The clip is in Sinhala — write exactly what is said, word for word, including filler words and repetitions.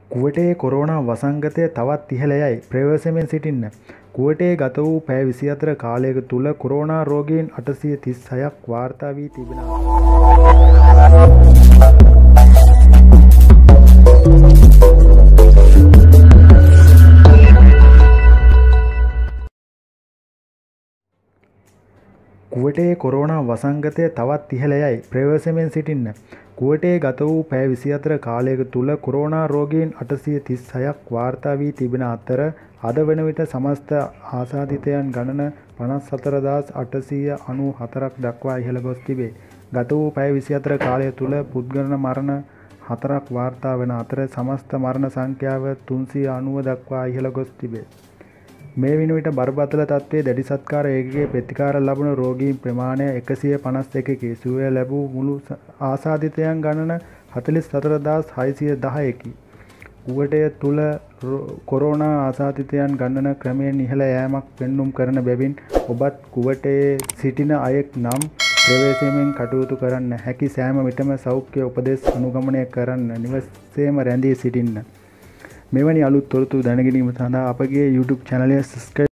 කුවටේ කොරෝනා වසංගතය තවත් ඉහළ යයි ප්‍රවේශමෙන් සිටින්න. කුවටේ ගත වූ පැය විසිහතර කාලයක තුළ කොරෝනා රෝගීන් අටසිය තිස් හයක් වාර්තා වී තිබෙනවා. කුවටේ කොරෝනා වසංගතය තවත් ඉහළ යයි ප්‍රවේශමෙන් සිටින්න. කුවටේ ගත වූ පැය විසිහතර කාලයක තුළ කොරෝනා රෝගීන් අටසිය තිස් හයක් වාර්තා වී තිබෙන අතර අද වන විට සමස්ත ආසාදිතයන් ගණන පනස් හතර හදාස් අටසිය අනූ හතරක් දක්වා ඉහළ ගොස් තිබේ. ගත වූ පැය විසිහතර කාලය තුළ පුද්ගල මරණ හතරක් වාර්තා වන අතර සමස්ත මරණ සංඛ්‍යාව තුන්සිය අනූව දක්වා ඉහළ ගොස් තිබේ. මේ වන විට බරපතල තත්ත්වයේ දැඩි සත්කාර ඒකකයේ ප්‍රතිකාර ලබන රෝගීන් ප්‍රමාණය එකසිය පනස් එකකි. සුවය ලැබූ මුළු ආසාදිතයන් ගණන හතළිස් හතර හදාස් හයසිය දහයකි. කුවටය තුළ කොරෝනා ආසාදිතයන් ගණන ක්‍රමයෙන් ඉහළ යෑමක් පෙන්නුම් කරන බැවින් ඔබත් කුවටයේ සිටින අයෙක් නම් ප්‍රවේශමෙන් කටයුතු කරන්න. හැකි සෑම විටම සෞඛ්‍ය උපදෙස් අනුගමනය කරන්න. නිවසේම රැඳී සිටින්න. මෙවැනි අලුත් තොරතුරු දැනගැනීම සඳහා අපගේ YouTube channel එක subscribe